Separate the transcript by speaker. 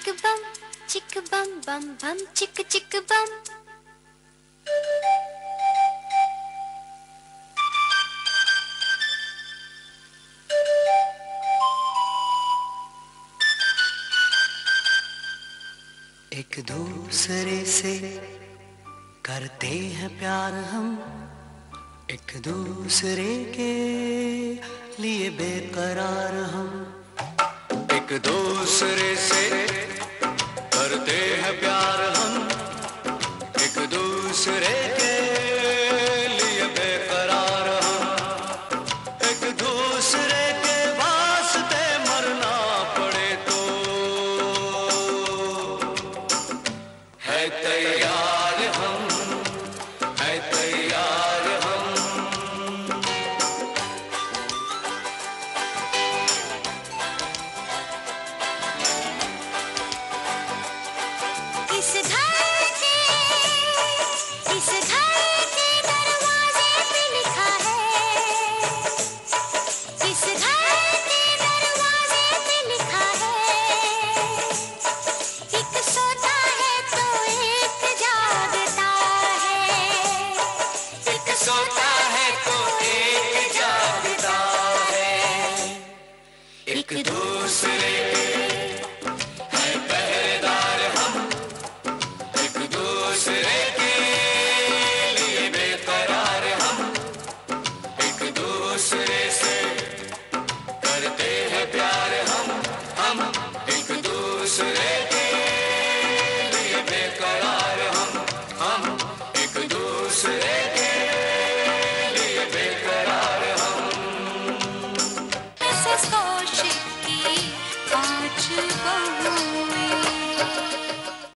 Speaker 1: चिक बम बम बम चिक चिक बम।
Speaker 2: एक दूसरे से करते हैं प्यार हम, एक दूसरे के लिए बेकरार हम। एक दूसरे से करते हैं प्यार हम, एक दूसरे के लिए बेकरार हम। एक दूसरे के वास्ते मरना पड़े तो है तैयार हम, है तैयार हम।
Speaker 1: इस घर के दरवाजे पे लिखा है, इस घर के दरवाजे पे लिखा है। एक सोता है तो एक जागता है, एक सोता है तो एक जागता है।
Speaker 2: एक दूसरे के